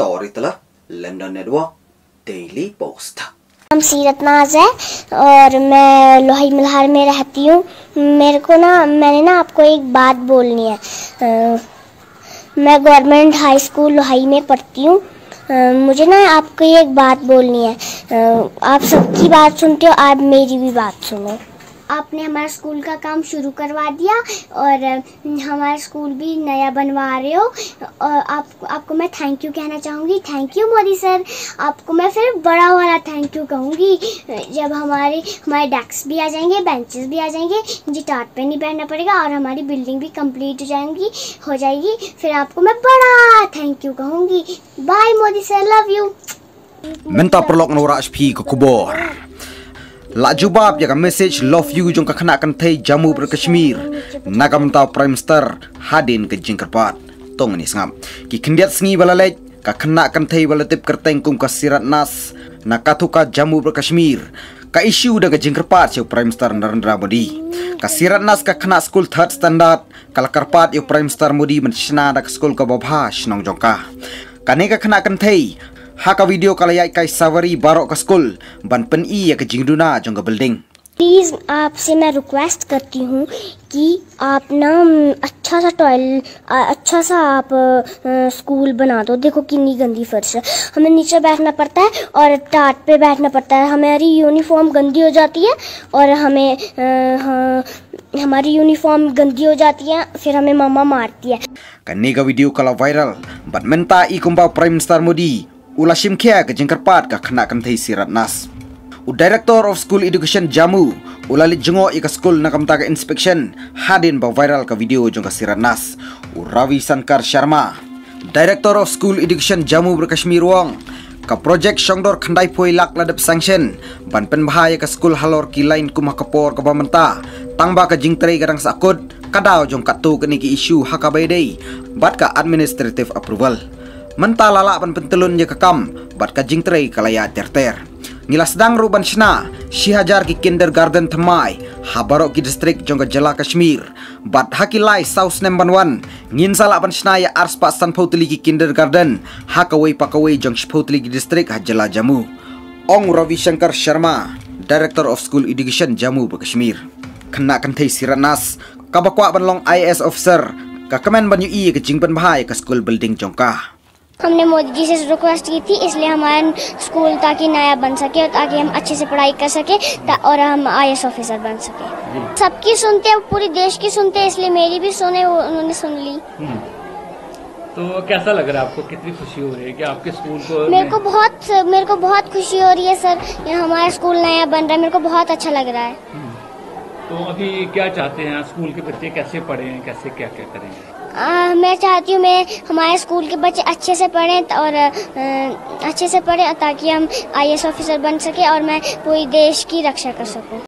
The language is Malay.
story telah London Network Daily Post. नाम सीरत नाज है और मैं लोहाई मल्हार में रहती हूँ। मैंने ना आपको एक बात बोलनी है। मैं गवर्नमेंट हाई स्कूल लोहाई में पढ़ती हूँ। मुझे ना आपको एक बात बोलनी है। आप सबकी बात सुनते हो, आप मेरी भी बात सुनो। आपने हमारे स्कूल का काम शुरू करवा दिया और हमारा स्कूल भी नया बनवा रहे हो और आपको मैं थैंक यू कहना चाहूँगी। Thank you Modi sir. आपको मैं फिर बड़ा वाला थैंक यू कहूँगी जब हमारे डेस्क भी आ जाएंगे, बेंचेस भी आ जाएंगे, मुझे टाट पे नहीं बैठना पड़ेगा और हमारी बिल्डिंग भी कंप्लीट हो जाएगी। फिर आपको मैं बड़ा थैंक यू कहूँगी। Bye Modi sir, love you. Minta perlok no rashpi ke kubor. La jubab ya message love you jong kakna kan thai Jammu ber Kashmir. Nagam ta Prime Minister hadin ke jingkerpat. Tong ni sngam. Ki kendiat sngi balalej kakna kan thai balatip kerteng kum kasirat nas nakatuka Jammu ber Kashmir. Ka issue da ke jingkerpat si Prime Minister Narendra Modi. Kasirat nas kakna school third standard kalakarpat yo Prime Minister Modi menshna da school ka babha shnong jongka. Kane kakna kan thai Haka video kalayai kai savari barok ka school ban pen I ya ke jingduna jong ka building. Please आपसे मैं रिक्वेस्ट करती हूँ कि आप ना अच्छा सा आप स्कूल बना दो। देखो कितनी गंदी फर्श है, हमें नीचे बैठना पड़ता है और टाट पे बैठना पड़ता है। हमारी यूनिफॉर्म गंदी हो जाती है और हमारी यूनिफॉर्म गंदी हो जाती है, फिर हमें मम्मा मारती है। Kani ka video kala viral bat menta I kumba Prime Minister Modi ula simkhia ke jingkerpat ka khana kan thai sirat nas. U Director of School Education Jammu ulali jengo I ka school nakamta ka inspection hadin ba viral ka video jong ka sirat nas. U Ravi Shankar Sharma Director of School Education Jammu ber Kashmir wong ka project Shongdor khandai poi lak ladap sanction ban pen bahaya ka school halor ki lain kumah kapor ka bamenta tangba ka jingtrei garang sakut kadao jong katu kini ki issue hakabai dei bat ka administrative approval. Menta lala ban pentelun je kakam bat ka jingtrei kalaya terter. Ngila sedang ruban shna Shihajar ki kindergarten thamai habarok ki distrik jong ka Jala Kashmir bat hakilai South Nembanwan ngin sala ban shna ya arspa san photli ki kindergarten hakawai pakawai jong photli ki distrik Jala Jammu. Ong Ravi Shankar Sharma Director of School Education Jammu Kashmir kena kan thai siranas kabakwa ban long IAS officer ka kamen ban yu I ke jingpan bahai ka school building jongka. हमने मोदी जी से रिक्वेस्ट की थी, इसलिए हमारा स्कूल ताकि नया बन सके और ताकि हम अच्छे से पढ़ाई कर सके और हम IAS ऑफिसर बन सके। सबकी सुनते हैं, पूरी देश की सुनते हैं, इसलिए मेरी भी सुने, उन्होंने सुन ली। तो कैसा लग रहा है आपको, कितनी खुशी हो रही है कि आपके स्कूल को? मेरे को बहुत खुशी हो रही है सर, ये हमारा स्कूल नया बन रहा है, मेरे को बहुत अच्छा लग रहा है। तो अभी क्या चाहते हैं, स्कूल के बच्चे कैसे पढ़ें, कैसे क्या क्या करेंगे? मैं चाहती हूँ हमारे स्कूल के बच्चे अच्छे से पढ़ें और अच्छे से पढ़ें ताकि हम IAS ऑफिसर बन सके और मैं पूरी देश की रक्षा कर सकूँ।